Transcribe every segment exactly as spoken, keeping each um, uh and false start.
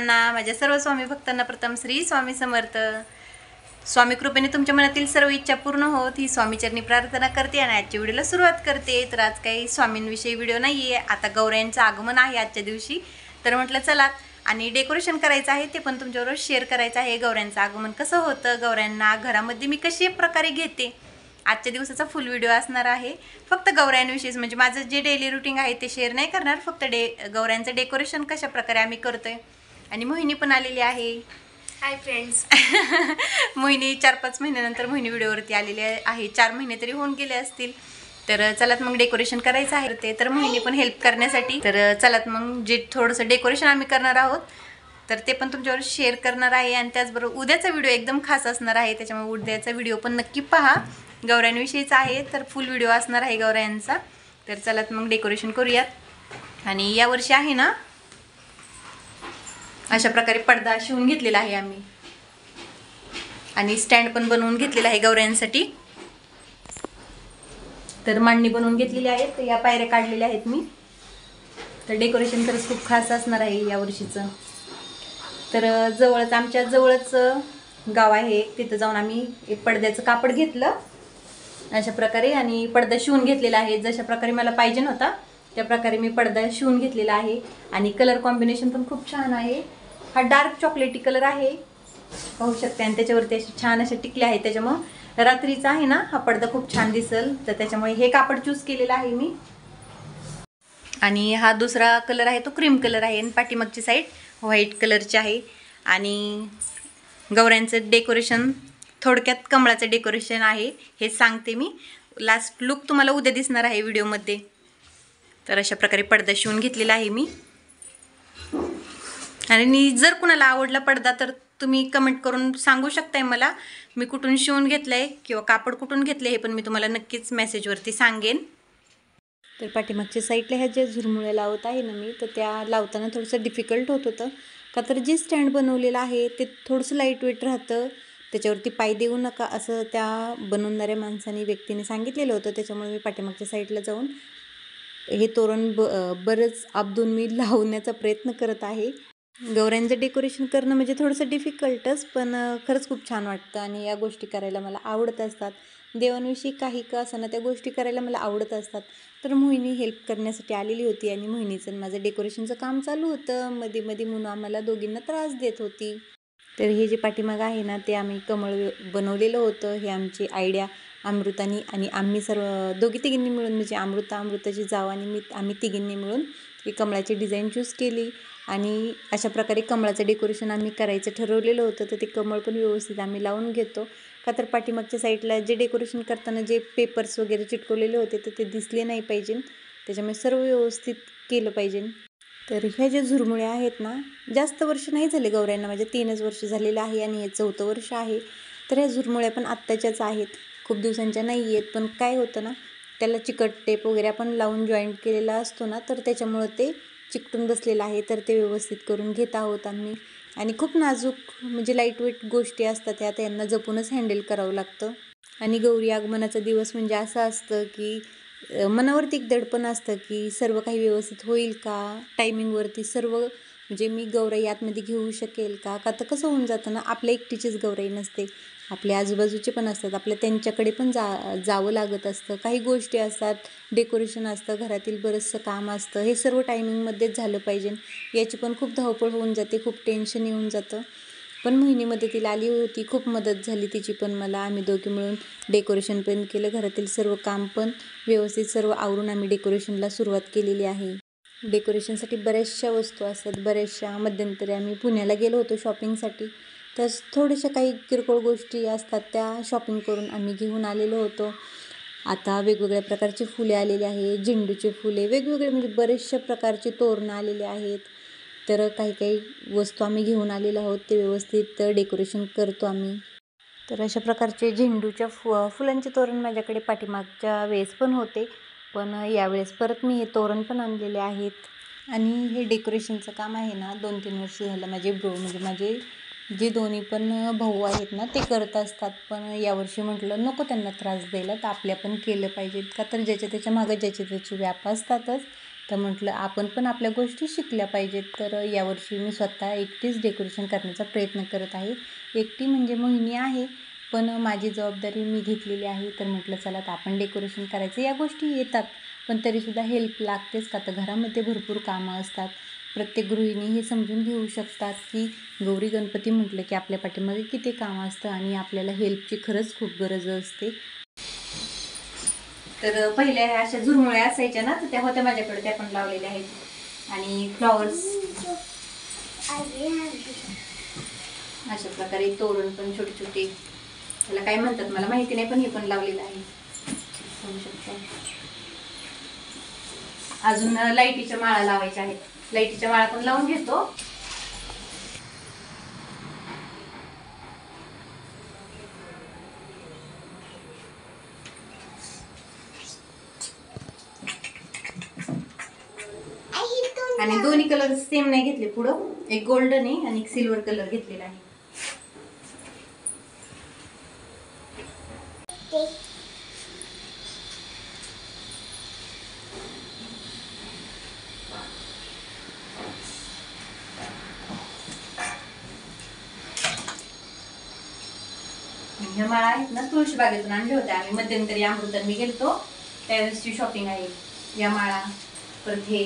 भक्तांना, माझ्या सर्व स्वामी भक्तांना प्रथम श्री स्वामी समर्थ. स्वामी कृपेने तुमच्या मनातील सर्व इच्छा पूर्ण होत ही स्वामीचरणी प्रार्थना करते आणि आजच्या व्हिडिओला सुरुवात करते. तर आज काही स्वामींविषयी व्हिडिओ नाही आहे. आता गौऱ्यांचं आगमन आहे आजच्या दिवशी, तर म्हटलं चला आणि डेकोरेशन करायचं आहे ते पण तुमच्याबरोबर शेअर करायचं आहे. गौऱ्यांचं आगमन कसं होतं, गौऱ्यांना घरामध्ये मी कशा प्रकारे घेते, आजच्या दिवसाचा फुल व्हिडिओ असणार आहे. फक्त गौऱ्यांविषयीच, म्हणजे माझं जे डेली रुटीन आहे ते शेअर नाही करणार, फक्त डे गौऱ्यांचं डेकोरेशन कशा प्रकारे आम्ही करतोय. आणि मोहिनी पण आलेली आहे. Hi friends. मोहिनी चार पाच महिन्यानंतर मोहिनी व्हिडिओवरती आलेली आहे. चार महिने तरी होऊन गेले असतील. तर चलात मग डेकोरेशन करायचं आहे ते, तर मोहिनी पण हेल्प करण्यासाठी. तर चलात मग जे थोडंसं डेकोरेशन आम्ही करणार आहोत तर ते पण तुमच्यावर शेअर करणार आहे. आणि त्याचबरोबर उद्याचा व्हिडिओ एकदम खास असणार आहे, त्याच्यामुळे उद्याचा व्हिडिओ पण नक्की पहा. गौऱ्यांविषयीचा आहे तर फुल व्हिडिओ असणार आहे गौऱ्यांचा. तर चलात मग डेकोरेशन करूयात. आणि यावर्षी आहे ना अशा प्रकारे पडदा शिवून घेतलेला आहे आम्ही, आणि स्टँड पण बनवून घेतलेला आहे गौऱ्यांसाठी. तर मांडणी बनवून घेतलेली आहे. तर या पायऱ्या काढलेल्या आहेत मी. तर डेकोरेशन खरंच खूप खास असणार आहे यावर्षीचं. तर जवळच आमच्या जवळच गाव आहे, तिथं जाऊन आम्ही एक पडद्याचं कापड घेतलं अशा प्रकारे आणि पडदा शिवून घेतलेला आहे. जशा प्रकारे मला पाहिजे नव्हता त्या प्रकारे मी पडदा शिवून घेतलेला आहे. आणि कलर कॉम्बिनेशन पण खूप छान आहे. हा डार्क चॉकलेटी कलर आहे, पाहू शकते. आणि त्याच्यावरती असे छान असे टिकले आहेत, त्याच्यामुळे रात्रीचा आहे ना हा पडदा खूप छान दिसेल. तर त्याच्यामुळे हे कापड चूज केलेलं आहे मी. आणि हा दुसरा कलर आहे तो क्रीम कलर आहे आणि पाठीमागची साईड व्हाईट कलरची आहे. आणि गौऱ्यांचं डेकोरेशन थोडक्यात कमळाचं डेकोरेशन आहे हे सांगते मी. लास्ट लुक तुम्हाला उद्या दिसणार आहे व्हिडिओमध्ये. तर अशा प्रकारे पडदा शिवून घेतलेला आहे मी. आणि जर कुणाला आवडला पडदा तर तुम्ही कमेंट करून सांगू शकताय मला, मी कुठून शिवून घेतलं आहे किंवा कापड कुठून घेतलं हे पण मी तुम्हाला नक्कीच मेसेजवरती सांगेन. तर पाठीमागच्या साईडला ह्या ज्या झुरमुळ्या लावत आहे ना मी, तर त्या लावताना थोडंसं डिफिकल्ट होत होतं, का तर जे स्टँड बनवलेलं आहे ते थोडंसं लाईट वेट राहतं, त्याच्यावरती पाय देऊ नका असं त्या बनवणाऱ्या माणसाने व्यक्तीने सांगितलेलं होतं. त्याच्यामुळे मी पाठीमागच्या साईडला जाऊन हे तोरण ब बरंच आपदून मी लावण्याचा प्रयत्न करत आहे. गौऱ्यांचं डेकोरेशन करणं म्हणजे थोडंसं डिफिकल्टच, पण खरंच खूप छान वाटतं आणि या गोष्टी करायला मला आवडत असतात. देवांविषयी काही का असताना त्या गोष्टी करायला मला आवडत असतात. तर मोहिनी हेल्प करण्यासाठी आलेली होती आणि मोहिनीचं माझं डेकोरेशनचं काम चालू होतं. मध्ये मध्ये म्हणून आम्हाला दोघींना त्रास देत होती. तर हे जे पाठीमाग आहे ना ते आम्ही कमळ बनवलेलं होतं. हे आमची आयडिया अमृतानी आणि आम्ही सर्व दोघी तिघींनी मिळून, म्हणजे अमृता अमृताची जाव आणि मी, आम्ही तिघींनी मिळून ही कमळाची डिझाईन चूज केली. आणि अशा प्रकारे कमळाचं डेकोरेशन आम्ही करायचं ठरवलेलं होतं. तर ते कमळ पण व्यवस्थित आम्ही लावून घेतो, का तर पाठीमागच्या साईडला जे डेकोरेशन करताना जे पेपर्स वगैरे चिटकवलेले होते तर ते दिसले नाही पाहिजे, त्याच्यामुळे सर्व व्यवस्थित केलं पाहिजे. तर ह्या ज्या झुरमुळ्या आहेत ना, जास्त वर्ष नाही झाले गौऱ्यांना, माझ्या तीनच वर्ष झालेलं आहे आणि हे चौथं वर्ष आहे. तर ह्या झुरमुळ्या पण आत्ताच्याच आहेत, खूप दिवसांच्या नाही आहेत. पण काय होतं ना, त्याला चिकट टेप वगैरे आपण लावून जॉईंट केलेला असतो ना, तर त्याच्यामुळं ते चिकटून बसलेलं आहे. तर ते व्यवस्थित करून घेत आहोत आम्ही. आणि खूप नाजूक म्हणजे लाईट वेट गोष्टी असतात ह्या, त्यांना जपूनच हँडल करावं लागतं. आणि गौरी आगमनाचा दिवस म्हणजे असं असतं की मनावरती एक दडपण असतं की सर्व काही व्यवस्थित होईल का, टायमिंगवरती सर्व, म्हणजे मी गौराई आतमध्ये घेऊ शकेल का. का तर कसं होऊन जातं ना, आपल्या एकटीचीच गौराई नसते, आपल्या आजूबाजूचे पण असतात, आपल्या त्यांच्याकडे पण जा जावं लागत असतं. काही गोष्टी असतात, डेकोरेशन असतं, घरातील बरंचसं काम असतं, हे सर्व टायमिंगमध्येच झालं पाहिजे. याची पण खूप धावपळ होऊन जाते, खूप टेन्शन येऊन जातं. पण मोहिनी मदतीला आली होती, खूप मदत झाली तिची पण मला. आम्ही दोघी मिळून डेकोरेशन पण केलं, घरातील सर्व काम पण व्यवस्थित सर्व आवरून आम्ही डेकोरेशनला सुरुवात केलेली आहे. डेकोरेशनसाठी बऱ्याचशा वस्तू असतात, बऱ्याचशा. मध्यंतरी आम्ही पुण्याला गेलो होतो शॉपिंगसाठी, तर थोड्याशा काही किरकोळ गोष्टी असतात त्या शॉपिंग करून आम्ही घेऊन आलेलो होतो. आता वेगवेगळ्या प्रकारची फुले आलेली आहे, झेंडूचे फुले वेगवेगळे, म्हणजे बरेचशा प्रकारचे तोरणं आलेले आहेत. तर काही काही वस्तू आम्ही घेऊन आलेलो आहोत, ते व्यवस्थित डेकोरेशन करतो आम्ही. तर अशा प्रकारचे झेंडूच्या फु फुलांचे तोरण माझ्याकडे पाठीमागच्या वेळेस पण होते, पण यावेळेस परत मी हे तोरण पण आणलेले आहेत. आणि हे डेकोरेशनचं काम आहे ना, दोन तीन वर्ष झालं माझे ब्रो, म्हणजे माझे जे दोन्ही पण भाऊ आहेत ना ते करत असतात. पण यावर्षी म्हटलं नको त्यांना त्रास द्यायला, तर आपल्या पण केलं पाहिजे, का तर ज्याच्या त्याच्या मागं ज्याचे त्याचे व्याप असतातच. तर म्हटलं आपण पण आपल्या गोष्टी शिकल्या पाहिजेत. तर यावर्षी मी स्वतः एकटीच डेकोरेशन करण्याचा प्रयत्न करत आहे. एकटी म्हणजे मोहिनी आहे, पण माझी जबाबदारी मी घेतलेली आहे. तर म्हटलं चला तर आपण डेकोरेशन करायचं. या गोष्टी येतात, पण तरीसुद्धा हेल्प लागतेच का. तर घरामध्ये भरपूर कामं असतात. प्रत्येक गृहिणी हे समजून घेऊ शकतात की गौरी गणपती म्हटलं की आपल्या पाठीमागे किती कामं असतं आणि आपल्याला हेल्पची खरंच खूप गरज असते. तर पहिल्या ह्या अशा झुरमुळ्या असायच्या ना, तर त्या होत्या माझ्याकडे, त्या पण लावलेल्या आहेत. आणि फ्लॉवर्स अशा प्रकारे तोरण पण छोटे छोटे, त्याला काय म्हणतात मला माहिती नाही, पण हे पण लावलेलं आहे बघू शकता. अजून लाईटीच्या माळा लावायच्या आहेत. लाईटीच्या माळा पण लावून घेतो. आणि दोन्ही कलर सेम नाही घेतले. पुढं एक गोल्डन आहे आणि एक सिल्वर कलर घेतलेला आहे. ह्या माळा आहेत ना, तुळशी बागेतून आणल्या होत्या आम्ही मध्यंतरी. अमृतांनी मी गेलतो त्यावेळेसची शॉपिंग आहे. या माळा, परत हे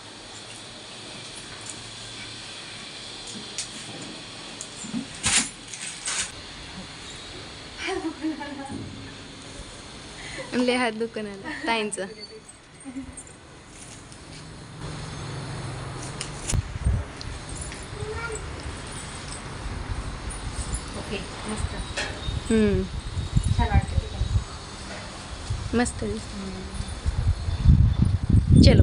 लय हात दुकानाला ताईंचं. ओके मस्त. हम्म छान वाटतं. मस्त. चलो.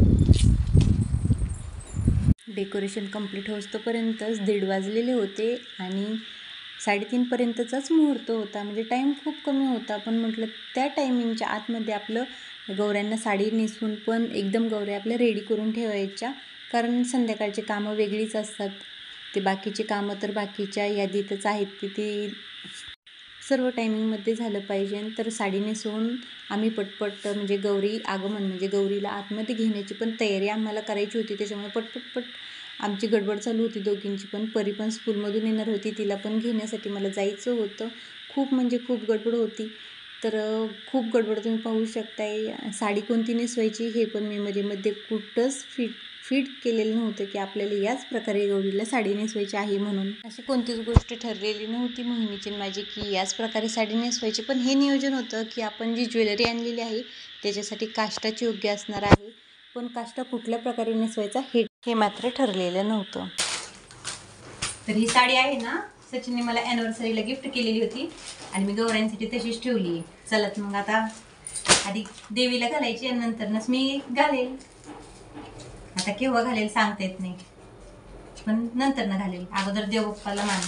डेकोरेशन कंप्लीट होतोपर्यंतच दीड वाजलेले होते आणि साडेतीनपर्यंतचाच मुहूर्त होता. म्हणजे टाईम खूप कमी होता, पण म्हटलं त्या टायमिंगच्या आतमध्ये आपलं गौऱ्यांना साडी नेसवून पण एकदम गौऱ्या आपल्या रेडी करून ठेवायच्या. कारण संध्याकाळची कामं वेगळीच असतात. ते बाकीची कामं तर बाकीच्या यादीतच आहेत, ती ती सर्व टायमिंगमध्ये झालं पाहिजे. तर साडी नेसवून आम्ही पटपट म्हणजे गौरी आगमन म्हणजे गौरीला आतमध्ये घेण्याची पण तयारी आम्हाला करायची होती. त्याच्यामुळे पटपटपट आमची गडबड चालू होती दोघींची पण. परी पण स्कूलमधून येणार होती, तिला पण घेण्यासाठी मला जायचं होतं. खूप म्हणजे खूप गडबड होती. तर खूप गडबड तुम्ही पाहू शकताय. साडी कोणती नेसवायची हे पण मेमरीमध्ये कुठंच फिट फिट केलेलं नव्हतं की आपल्याला याच प्रकारे गौरीला साडी नेसवायची आहे म्हणून. अशी कोणतीच गोष्ट ठरलेली नव्हती मोहिनीची माझी की याच प्रकारे साडी नेसवायची. पण हे नियोजन होतं की आपण जी ज्वेलरी आणलेली आहे त्याच्यासाठी काष्टाची योग्य असणार आहे, पण काष्टा कुठल्या प्रकारे नेसवायचा हे हे मात्र ठरलेलं नव्हतं. तर ही साडी आहे ना, सचिनने मला ॲनिव्हर्सरीला गिफ्ट केलेली होती आणि मी गौऱ्यांसाठी तशीच ठेवली आहे. चलत मग आता आधी देवीला घालायची आणि नंतरच मी घालेल. आता केव्हा घालेल सांगता येत नाही, पण नंतर न घालेल. अगोदर देवबाप्पाला मान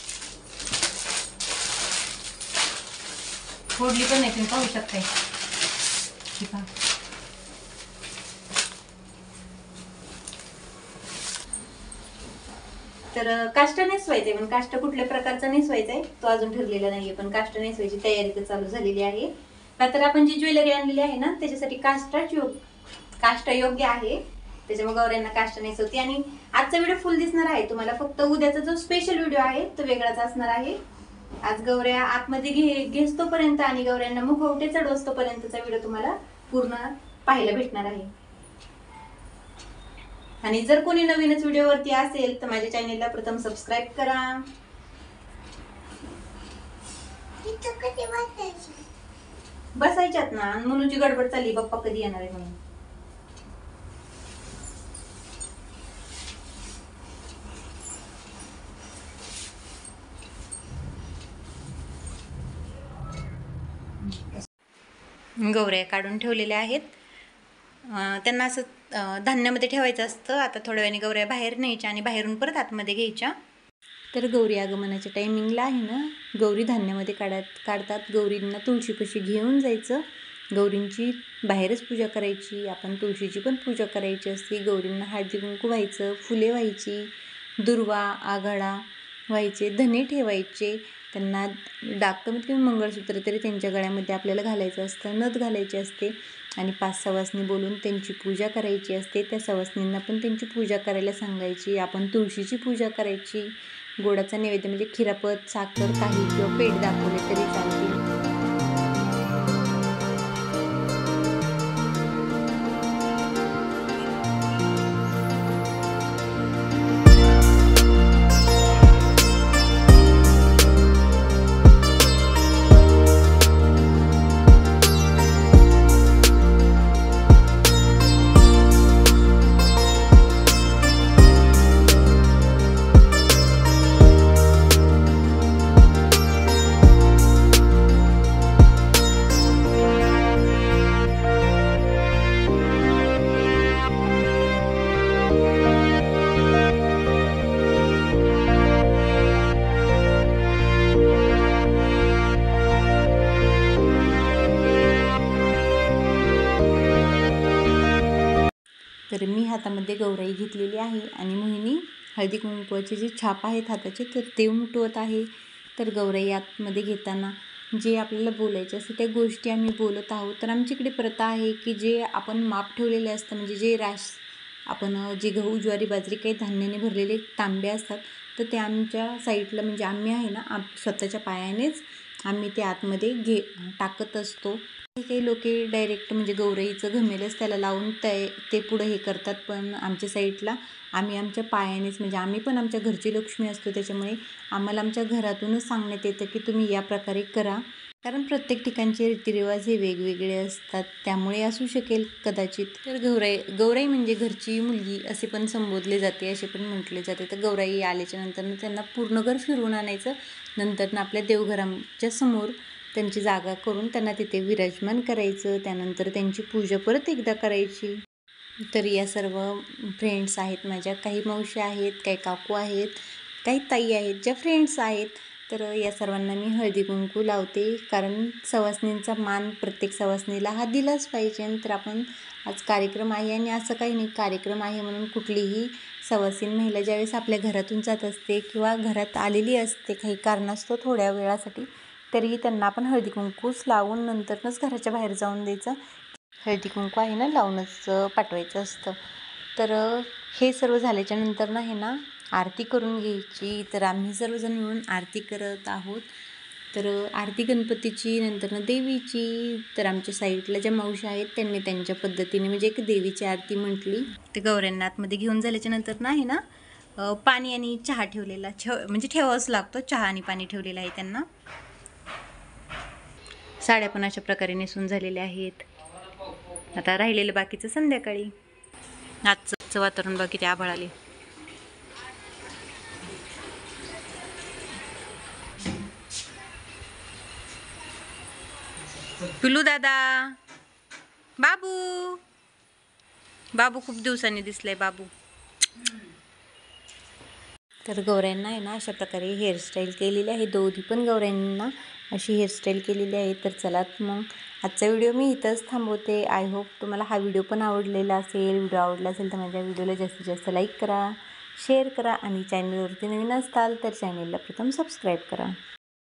फोडली पण नाही, तुम्ही पाहू शकताय. तर काष्टा नेसवायचंय, पण काष्टा कुठल्या प्रकारचा नेसवायचा आहे तो अजून ठरलेला नाहीये. पण काष्टा नेसवायची तयारी तर चालू झालेली आहे. का तर आपण जी ज्वेलरी आणलेली आहे ना त्याच्यासाठी काष्टाच योग काष्टा योग्य आहे. त्याच्यामुळे गौऱ्यांना काष्टा नेसवते. आणि आजचा व्हिडिओ फुल दिसणार आहे तुम्हाला. फक्त उद्याचा जो स्पेशल व्हिडिओ आहे तो वेगळाच असणार आहे. आज गौऱ्या आतमध्ये घे घेस्तोपर्यंत आणि गौऱ्यांना मुखवटे चढवस्तोपर्यंतचा व्हिडिओ तुम्हाला पूर्ण पाहायला भेटणार आहे. आणि जर कोणी नवीनच व्हिडिओवरती असेल तर माझ्या चॅनेलला प्रथम सबस्क्राईब करा. बसायच्यात ना, मुलूची गडबड चालली बाप्पा कधी येणार आहे म्हणून. गौऱ्या काढून ठेवलेल्या आहेत. त्यांना असं धान्यामध्ये ठेवायचं असतं. आता थोड्या वेळाने गौऱ्या बाहेर न्यायच्या आणि बाहेरून परत आतमध्ये घ्यायच्या. तर गौरी आगमनाच्या टायमिंगला आहे ना, गौरी धान्यामध्ये काढत काढतात. गौरींना तुळशीपाशी घेऊन जायचं. गौरींची बाहेरच पूजा करायची. आपण तुळशीची पण पूजा करायची असते. गौरींना हळदी कुंकू व्हायचं, फुले व्हायची, दुर्वा आघाडा व्हायचे, धने ठेवायचे त्यांना डाग कमीत कमी मंगळसूत्र तरी त्यांच्या गळ्यामध्ये आपल्याला घालायचं असतं, नथ घालायची असते आणि पाच सवासणी बोलून त्यांची पूजा करायची असते. त्या सवासणींना पण त्यांची पूजा करायला सांगायची. आपण तुळशीची पूजा करायची. गोडाचा नैवेद्य म्हणजे खिरापत, साखर काही किंवा पेढे दाखवले तरी चालतील. तर मी हातामध्ये गौराई घेतलेली आहे आणि मोहिनी हळदी कुंकवाचे जे छाप आहेत हाताचे तर ते उमटवत आहे. तर गौराई आतमध्ये घेताना जे आपल्याला बोलायचे असते त्या गोष्टी आम्ही बोलत आहोत. तर आमच्याकडे प्रथा आहे की जे आपण माप ठेवलेले असतं म्हणजे जे राश आपण जे गहू ज्वारी बाजरी काही धान्याने भरलेले तांबे असतात तर ते आमच्या साईडला म्हणजे आम्ही आहे ना आप स्वतःच्या पायानेच आम्ही ते आतमध्ये घे टाकत असतो. काही काही लोक डायरेक्ट म्हणजे गौराईचं घमेलच त्याला लावून ते ते पुढं हे करतात, पण आमच्या साईडला आम्ही आमच्या पायानेच म्हणजे आम्ही पण आमच्या घरची लक्ष्मी असतो त्याच्यामुळे आम्हाला आमच्या घरातूनच सांगण्यात येतं की तुम्ही या प्रकारे करा. कारण प्रत्येक ठिकाणचे रीतिरिवाज हे वेगवेगळे असतात त्यामुळे असू शकेल कदाचित. तर गौराई गौराई म्हणजे घरची मुलगी असे पण संबोधले जाते, असे पण म्हटले जाते. तर गौराई आल्याच्या नंतर त्यांना पूर्ण घर फिरवून आणायचं. नंतर आपल्या देवघराच्या समोर त्यांची जागा करून त्यांना तिथे विराजमान करायचं. त्यानंतर त्यांची पूजा परत एकदा करायची. तर या सर्व फ्रेंड्स आहेत माझ्या, काही मावशी आहेत, काही काकू आहेत, काही ताई आहेत, ज्या फ्रेंड्स आहेत. तर या सर्वांना मी हळदी कुंकू लावते कारण सवासणींचा मान प्रत्येक सवासणीला हा दिलाच पाहिजे. तर आपण आज कार्यक्रम आहे आणि असं काही नाही, कार्यक्रम आहे म्हणून कुठलीही सवासीन महिला ज्यावेळेस आपल्या घरातून जात असते किंवा घरात आलेली असते काही कारणास्तव थोड्या वेळासाठी तरीही त्यांना आपण हळदी कुंकूच लावून नंतरच घराच्या बाहेर जाऊन द्यायचं. हळदी कुंकू आहे ना लावूनच पाठवायचं असतं. तर हे सर्व झाल्याच्या नंतर ना हे ना आरती करून घ्यायची. तर आम्ही सर्वजण मिळून आरती करत आहोत. तर आरती गणपतीची नंतर देवीची. तर आमच्या साईडला ज्या मावशी आहेत त्यांनी त्यांच्या पद्धतीने म्हणजे एक देवीची आरती म्हटली. ते गौऱ्यांना आतमध्ये घेऊन झाल्याच्या नंतर ना आहे ना पाणी आणि चहा ठेवलेला ठेव म्हणजे ठेवावाच लागतो. चहा आणि पाणी ठेवलेलं आहे त्यांना. साड्या पण अशा प्रकारे नेसून झालेल्या आहेत. आता राहिलेलं बाकीचं संध्याकाळी. आजचं वातावरण बघ किती आभाळ आले. पिलू दादा, बाबू बाबू खूप दिवसांनी दिसलाय बाबू. तर गौऱ्यांना आहे ना अशा प्रकारे हेअरस्टाईल केलेली आहे. दोन्ही पण गौऱ्यांना अशी हेअरस्टाईल केलेली आहे. तर चला मग आजचा व्हिडिओ मी इथंच थांबवते. आय होप तुम्हाला हा व्हिडिओ पण आवडलेला असेल. व्हिडिओ आवडला असेल तर माझ्या व्हिडिओला जास्तीत जास्त लाईक करा, शेअर करा आणि चॅनलवरती नवीन असताल तर चॅनलला प्रथम सबस्क्राईब करा.